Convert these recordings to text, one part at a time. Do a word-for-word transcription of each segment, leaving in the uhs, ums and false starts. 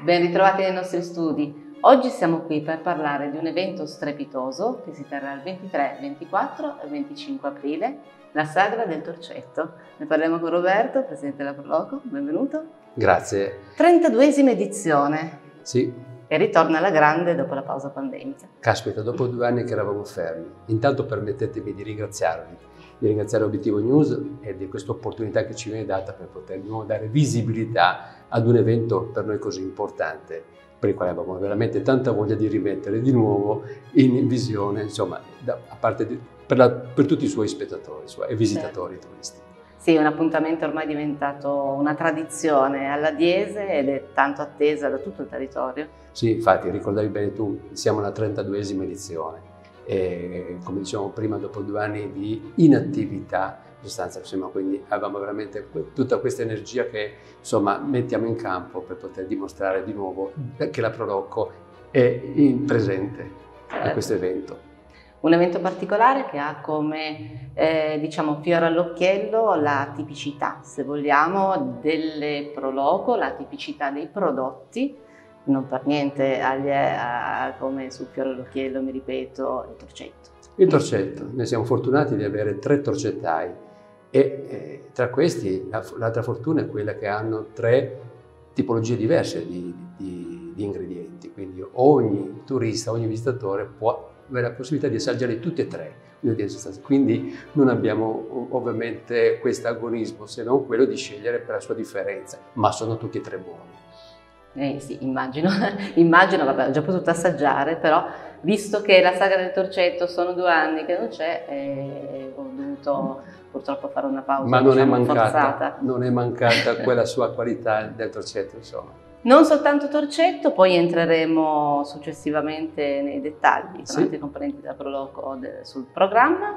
Ben ritrovati nei nostri studi. Oggi siamo qui per parlare di un evento strepitoso che si terrà il ventitré, ventiquattro e venticinque aprile, la Sagra del Torcetto. Ne parliamo con Roberto, presidente della Proloco. Benvenuto. Grazie. trentaduesima edizione. Sì. E ritorna alla grande dopo la pausa pandemica. Caspita, dopo due anni che eravamo fermi. Intanto permettetemi di ringraziarvi, di ringraziare Obiettivo News e di questa opportunità che ci viene data per poter di nuovo dare visibilità ad un evento per noi così importante, per il quale avevamo veramente tanta voglia di rimettere di nuovo in visione, insomma, da, a parte di, per, la, per tutti i suoi spettatori suoi, e visitatori certo. turisti. Sì, un appuntamento ormai diventato una tradizione alla Diese ed è tanto attesa da tutto il territorio. Sì, infatti, ricordavi bene tu, siamo alla trentaduesima edizione e come dicevamo prima, dopo due anni di inattività, in sostanza, insomma, quindi avevamo veramente tutta questa energia che insomma mettiamo in campo per poter dimostrare di nuovo che la Proloco è in presente certo. a questo evento. Un evento particolare che ha come eh, diciamo fiore all'occhiello la tipicità, se vogliamo, delle Proloco, la tipicità dei prodotti, non per niente agli, a, come sul fiore all'occhiello, mi ripeto, il torcetto. Il torcetto, noi siamo fortunati di avere tre torcettai e eh, tra questi l'altra fortuna è quella che hanno tre tipologie diverse di, di, di ingredienti, quindi ogni turista, ogni visitatore può avere la possibilità di assaggiare tutti e tre, quindi non abbiamo ovviamente questo agonismo se non quello di scegliere per la sua differenza, ma sono tutti e tre buoni. Eh sì, immagino, immagino, vabbè, ho già potuto assaggiare, però visto che la Sagra del Torcetto sono due anni che non c'è, eh, ho dovuto purtroppo fare una pausa. Ma non, diciamo, è mancata, forzata. non è mancata quella sua qualità del torcetto, insomma. Non soltanto torcetto, poi entreremo successivamente nei dettagli con sì. altri componenti della Proloco sul programma.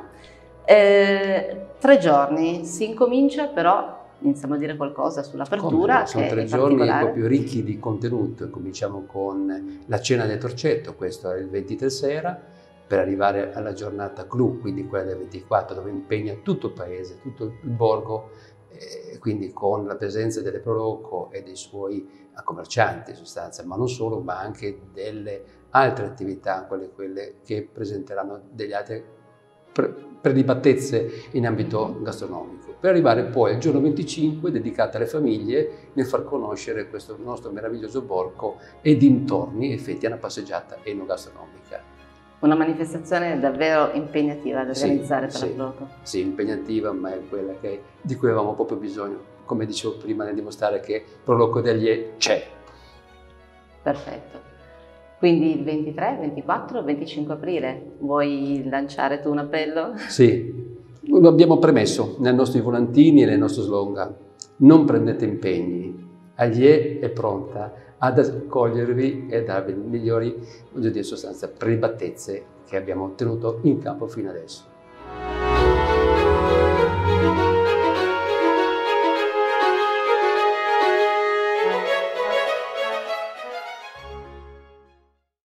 Eh, tre giorni, si incomincia però. Iniziamo a dire qualcosa sull'apertura. No? Sono tre giorni proprio ricchi di contenuto. Cominciamo con la cena del torcetto, questo è il ventitré sera, per arrivare alla giornata clou, quindi quella del ventiquattro, dove impegna tutto il paese, tutto il borgo, eh, quindi con la presenza delle Proloco e dei suoi commercianti in sostanza, ma non solo, ma anche delle altre attività, quelle, quelle che presenteranno degli altri prelibatezze in ambito gastronomico, per arrivare poi al giorno venticinque dedicato alle famiglie nel far conoscere questo nostro meraviglioso borgo e dintorni, effetti a una passeggiata enogastronomica. Una manifestazione davvero impegnativa da organizzare sì, per sì, la Proloco. Sì, impegnativa, ma è quella che, di cui avevamo proprio bisogno, come dicevo prima, nel dimostrare che Proloco degli c'è. Perfetto. Quindi il ventitré, ventiquattro, venticinque aprile, vuoi lanciare tu un appello? Sì, lo abbiamo premesso nei nostri volantini e nel nostro slogan. Non prendete impegni, Aglie è pronta ad accogliervi e darvi le migliori, voglio dire, sostanza, prelibatezze che abbiamo tenuto in campo fino adesso.